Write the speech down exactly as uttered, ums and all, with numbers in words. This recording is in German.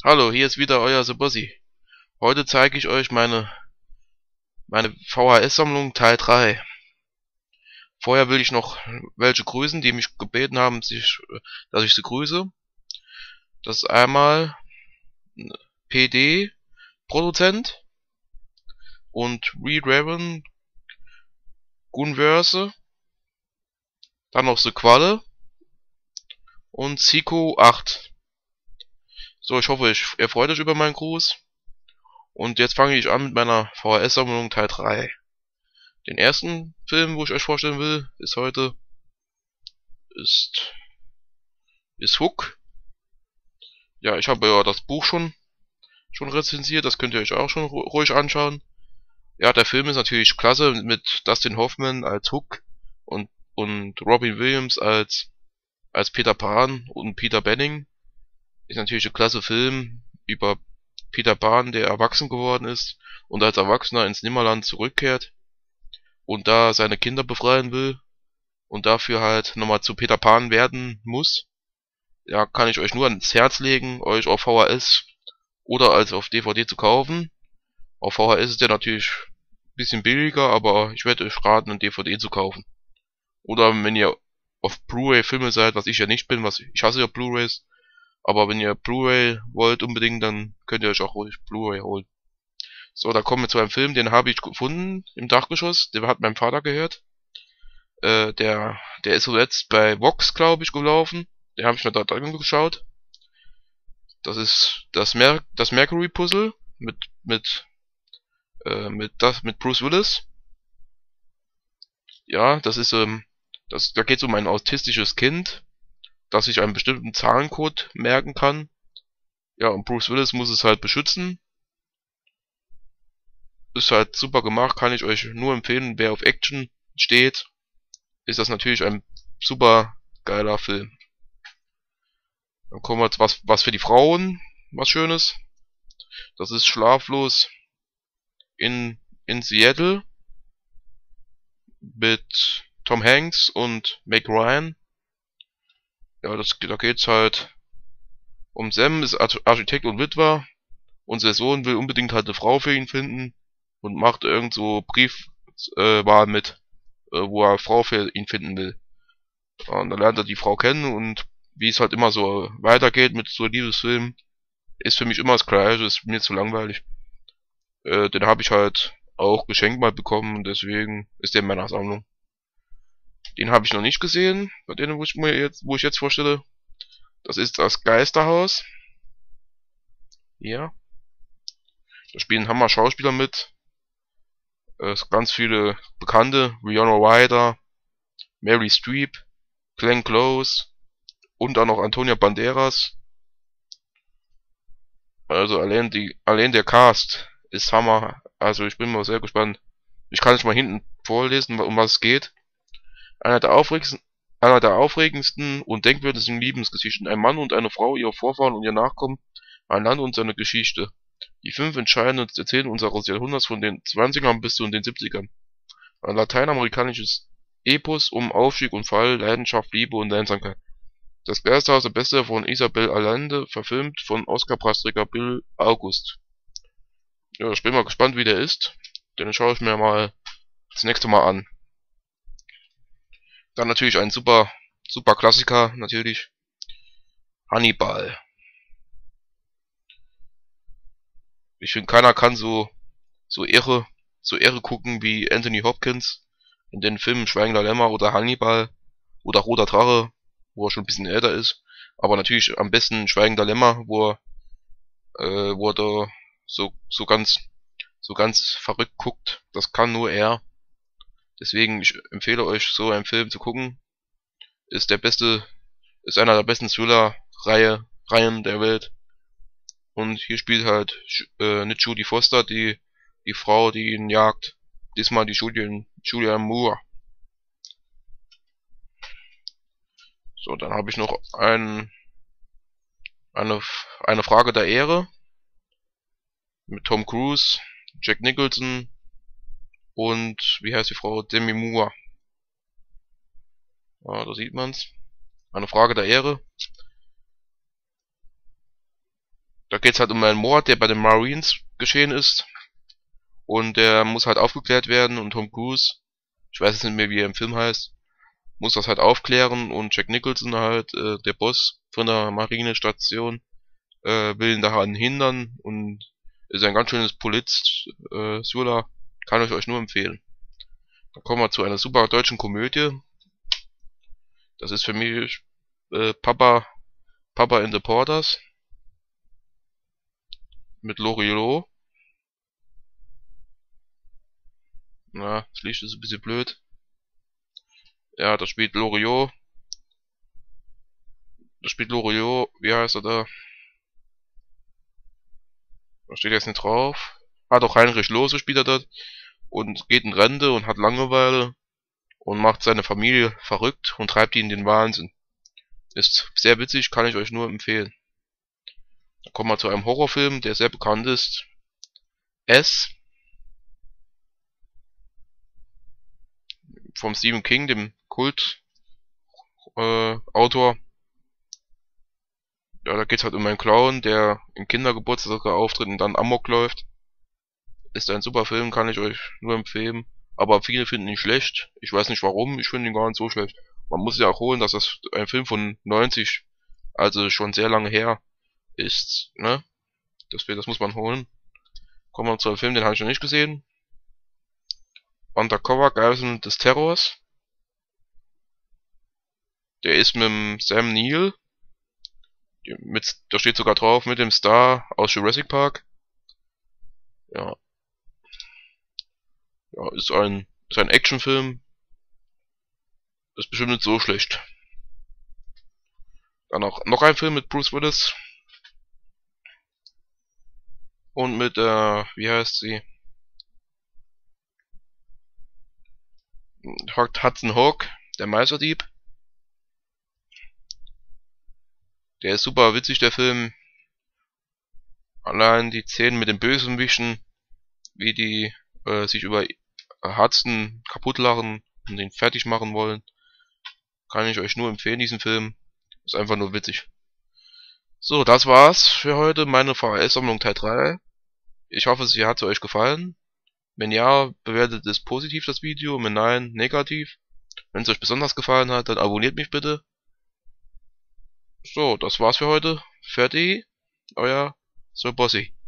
Hallo, hier ist wieder euer Sebossi. Heute zeige ich euch meine, meine V H S-Sammlung Teil drei. Vorher will ich noch welche grüßen, die mich gebeten haben, sich, dass ich sie grüße. Das ist einmal P D, Produzent, und Reed Raven, Gunverse, dann noch Sequale und Zico acht. So, ich hoffe, ich, ihr freut euch über meinen Gruß. Und jetzt fange ich an mit meiner V H S-Sammlung Teil drei. Den ersten Film, wo ich euch vorstellen will, ist heute, ist, ist Hook. Ja, ich habe ja das Buch schon, schon rezensiert, das könnt ihr euch auch schon ruhig anschauen. Ja, der Film ist natürlich klasse mit Dustin Hoffman als Hook und, und Robin Williams als, als Peter Pan und Peter Benning. Ist natürlich ein klasse Film über Peter Pan, der erwachsen geworden ist und als Erwachsener ins Nimmerland zurückkehrt und da seine Kinder befreien will und dafür halt nochmal zu Peter Pan werden muss. Ja, kann ich euch nur ans Herz legen, euch auf V H S oder als auf D V D zu kaufen. Auf V H S ist der natürlich ein bisschen billiger, aber ich werde euch raten, ein D V D zu kaufen. Oder wenn ihr auf Blu-ray Filme seid, was ich ja nicht bin, was ich hasse ja Blu-rays, aber wenn ihr Blu-ray wollt unbedingt, dann könnt ihr euch auch ruhig Blu-ray holen. So, da kommen wir zu einem Film, den habe ich gefunden im Dachgeschoss, der hat mein Vater gehört. Äh, der, der ist zuletzt bei Vox, glaube ich, gelaufen. Den habe ich mir da angeschaut. Das ist das, Mer das Mercury Puzzle mit mit äh, mit das mit Bruce Willis. Ja, das ist ähm das da geht es um ein autistisches Kind, das sich einen bestimmten Zahlencode merken kann. Ja, und Bruce Willis muss es halt beschützen. Ist halt super gemacht, kann ich euch nur empfehlen. Wer auf Action steht, ist das natürlich ein super geiler Film. Dann kommen wir zu was was für die Frauen, was Schönes. Das ist Schlaflos in in Seattle mit Tom Hanks und Meg Ryan. Ja, das, da geht's halt um Sam, ist Architekt und Witwer, und sein Sohn will unbedingt halt eine Frau für ihn finden und macht irgend so Briefwahl äh, mit, äh, wo er eine Frau für ihn finden will. Und dann lernt er die Frau kennen, und wie es halt immer so weitergeht mit so Liebesfilmen, ist für mich immer das Gleiche, ist mir zu langweilig. Äh, den habe ich halt auch geschenkt mal bekommen, und deswegen ist der in meiner Sammlung. Den habe ich noch nicht gesehen, bei denen, wo ich mir jetzt, wo ich jetzt vorstelle. Das ist das Geisterhaus. Ja. Da spielen Hammer Schauspieler mit. Äh, ganz viele Bekannte. Winona Ryder, Mary Streep, Glenn Close und auch noch Antonia Banderas. Also allein die, allein der Cast ist Hammer. Also ich bin mal sehr gespannt. Ich kann euch mal hinten vorlesen, um was es geht. Einer der aufregendsten, einer der aufregendsten und denkwürdigsten Liebesgeschichten. Ein Mann und eine Frau, ihre Vorfahren und ihr Nachkommen, ein Land und seine Geschichte. Die fünf entscheidenden Erzählungen unseres Jahrhunderts von den zwanzigern bis zu den siebzigern. Ein lateinamerikanisches Epos um Aufstieg und Fall, Leidenschaft, Liebe und Einsamkeit. Das Geisterhaus, der Beste von Isabel Allende, verfilmt von Oscar-Preisträger Bill August. Ja, ich bin mal gespannt, wie der ist. Den schaue ich mir mal das nächste Mal an. Dann natürlich ein super, super Klassiker, natürlich. Hannibal. Ich finde, keiner kann so, so irre, so irre gucken wie Anthony Hopkins in den Filmen Schweigender Lämmer oder Hannibal oder Roter Drache, wo er schon ein bisschen älter ist. Aber natürlich am besten Schweigender Lämmer, wo er, äh, wo er da so, so ganz, so ganz verrückt guckt. Das kann nur er. Deswegen, ich empfehle euch, so einen Film zu gucken. Ist der beste, ist einer der besten Thriller-Reihe, Reihen der Welt. Und hier spielt halt äh, nicht Jodie Foster, die die Frau, die ihn jagt. Diesmal die Julian, Julianne Moore. So, dann habe ich noch ein, eine, eine Frage der Ehre mit Tom Cruise, Jack Nicholson und, wie heißt die Frau, Demi Moore. Ja, da sieht man's. Eine Frage der Ehre. Da geht's halt um einen Mord, der bei den Marines geschehen ist. Und der muss halt aufgeklärt werden und Tom Cruise, ich weiß jetzt nicht mehr, wie er im Film heißt, muss das halt aufklären und Jack Nicholson halt, äh, der Boss von der Marinestation, äh, will ihn daran hindern und ist ein ganz schönes Polizist, äh, Thriller, kann ich euch nur empfehlen. Dann kommen wir zu einer super deutschen Komödie. Das ist für mich äh, Papa, Papa in the Porters mit Loriot. Na, das Licht ist ein bisschen blöd. Ja, da spielt Loriot. Da spielt Loriot, wie heißt er da? Da steht jetzt nicht drauf. Ah, doch, Heinrich Lohse spielt er dort. Und geht in Rente und hat Langeweile. Und macht seine Familie verrückt und treibt die in den Wahnsinn. Ist sehr witzig, kann ich euch nur empfehlen. Dann kommen wir zu einem Horrorfilm, der sehr bekannt ist. S. Vom Stephen King, dem Kult äh, Autor. Ja, da geht's halt um einen Clown, der im Kindergeburtstag auftritt und dann Amok läuft. Ist ein super Film, kann ich euch nur empfehlen. Aber viele finden ihn schlecht. Ich weiß nicht warum, ich finde ihn gar nicht so schlecht. Man muss ja auch holen, dass das ein Film von neunzig, also schon sehr lange her, ist, ne? Das, das muss man holen. Kommen wir zu einem Film, den habe ich noch nicht gesehen. Undercover Geiseln des Terrors. Der ist mit dem Sam Neill. Mit, da steht sogar drauf, mit dem Star aus Jurassic Park. Ja. Ja, ist ein, ist ein Actionfilm. Ist bestimmt nicht so schlecht. Dann auch noch ein Film mit Bruce Willis. Und mit, äh, wie heißt sie? Hudson Hawk, der Meisterdieb. Der ist super witzig, der Film. Allein die Szenen mit den Bösewichten, wie die äh, sich über Hudson kaputt lachen und ihn fertig machen wollen. Kann ich euch nur empfehlen, diesen Film. Ist einfach nur witzig. So, das war's für heute. Meine V H S-Sammlung Teil drei. Ich hoffe, sie hat euch gefallen. Wenn ja, bewertet es positiv das Video. Wenn nein, negativ. Wenn es euch besonders gefallen hat, dann abonniert mich bitte. So, das war's für heute. Fertig. Euer Sir Bossy.